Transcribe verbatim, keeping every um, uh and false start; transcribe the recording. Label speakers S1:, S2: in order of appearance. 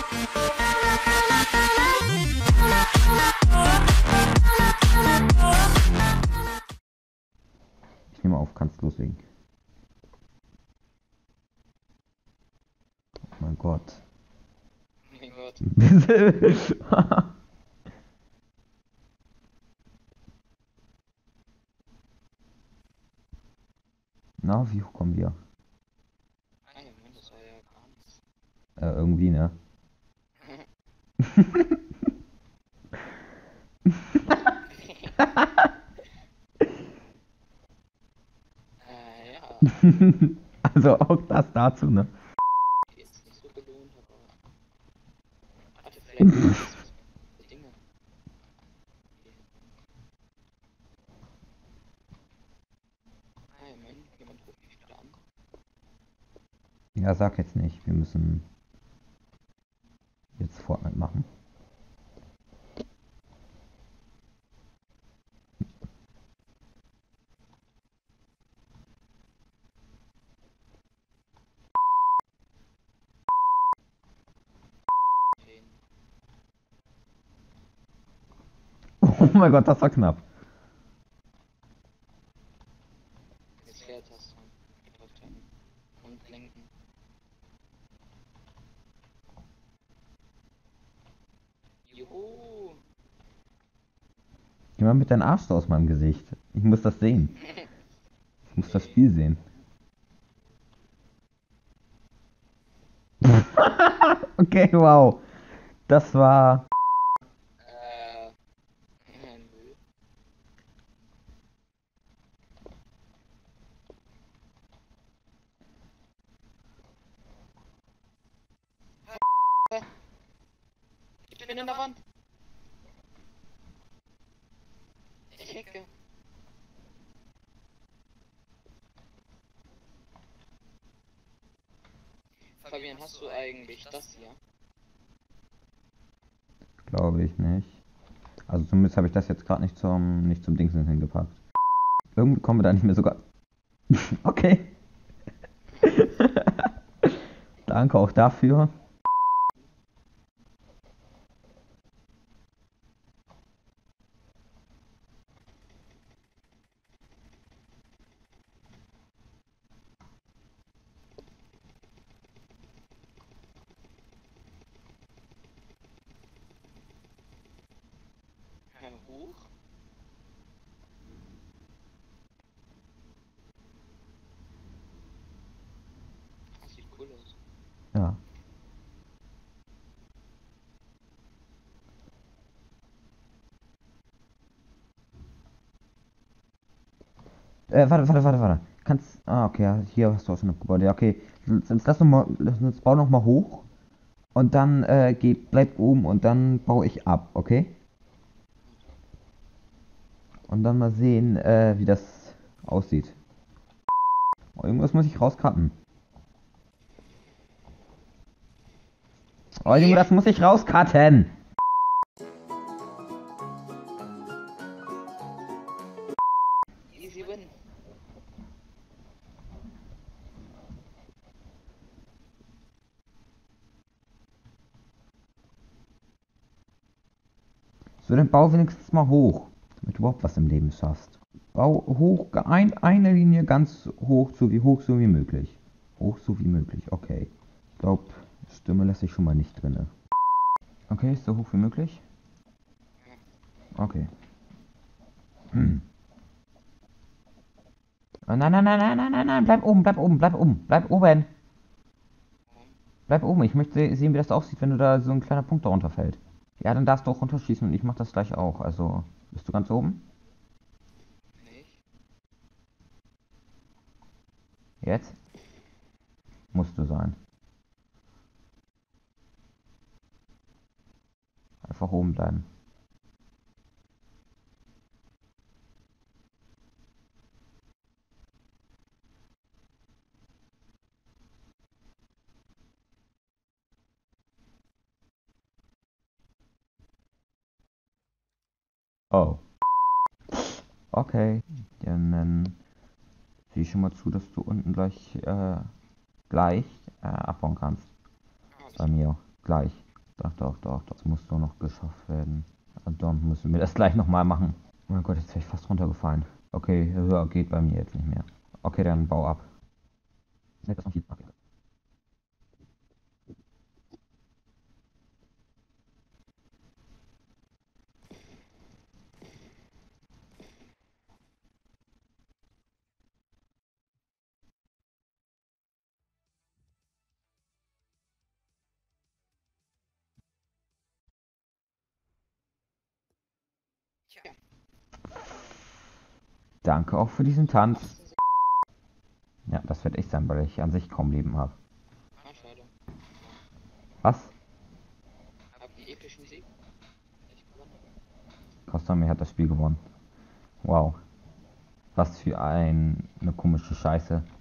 S1: Ich nehme auf, kannst loslegen. Oh mein Gott.
S2: Oh mein Gott.
S1: Na, wie hoch kommen wir?
S2: Ah ja, Mann, das war ja gar nichts.
S1: Äh, irgendwie, ne?
S2: Äh, ja.
S1: Also auch das dazu, ne?
S2: Jetzt nicht so gelohnt, aber. Warte, vielleicht sind das was Dinge. Okay. Ah ja, Mann, jemand ruft mich gerade an.
S1: Ja, sag jetzt nicht. Wir müssen jetzt Fortnite machen.
S2: Okay.
S1: Oh mein Gott, das war knapp.
S2: Jetzt Leertaste. Gedrückt halten. Und lenken. Juhu!
S1: Geh mal mit deinem Arsch aus meinem Gesicht. Ich muss das sehen. Ich muss das Spiel sehen. Okay, wow. Das war...
S2: Äh. Nö. Ich bin in der Wand. Ich hecke. Fabian, hast du eigentlich das hier?
S1: Glaube ich nicht. Also zumindest habe ich das jetzt gerade nicht zum, nicht zum Dingsen hingepackt. Irgendwie kommen wir da nicht mehr sogar... Okay. Danke auch dafür.
S2: Äh, hoch? Das sieht cool aus.
S1: Ja. Äh, warte, warte, warte, warte. Kannst... Ah, okay, ja, hier hast du auch schon ein Gebäude. Ja, okay. Jetzt lass noch mal... Lass uns bau noch mal hoch. Und dann, äh, geh, bleib oben und dann baue ich ab, okay? Und dann mal sehen, äh, wie das aussieht. Oh, irgendwas muss ich rauscutten. Oh, Junge,
S2: Nee.
S1: das muss ich rauscutten.
S2: Easy win.
S1: So, dann bau wenigstens mal hoch. Damit du überhaupt was im Leben schaffst. Bau hoch, ein, eine Linie ganz hoch, so wie hoch, so wie möglich. Hoch, so wie möglich, okay. Ich glaube, Stimme lasse ich schon mal nicht drinne. Okay, so hoch wie möglich? Okay. Hm. Oh, nein, nein, nein, nein, nein, nein, nein, bleib oben, bleib oben, bleib oben, bleib oben. Bleib oben, ich möchte sehen, wie das aussieht, wenn du da so ein kleiner Punkt darunter fällt. Ja, dann darfst du auch runterschießen und ich mach das gleich auch. Also, bist du ganz oben?
S2: Nicht?
S1: Jetzt? Musst du sein. Einfach oben bleiben. Oh. Okay. Dann ähm, sieh schon mal zu, dass du unten gleich, äh, gleich äh, abbauen kannst.
S2: Alles
S1: Bei
S2: klar.
S1: mir. Gleich. Doch, doch, doch, das muss nur noch geschafft werden. Und dann müssen wir das gleich nochmal machen. Oh mein Gott, jetzt wäre ich fast runtergefallen. Okay, höher geht bei mir jetzt nicht mehr. Okay, dann bau ab. Nee, das ist noch viel. Okay.
S2: Tja,
S1: Danke auch für diesen Tanz.
S2: das ist
S1: Ja, das wird echt sein, weil ich an sich kaum Leben habe.
S2: ah, schade.
S1: Was?
S2: Hab einen epischen Sieg. Ich gewonnen.
S1: Kostami hat das Spiel gewonnen. Wow. Was für ein, eine komische Scheiße.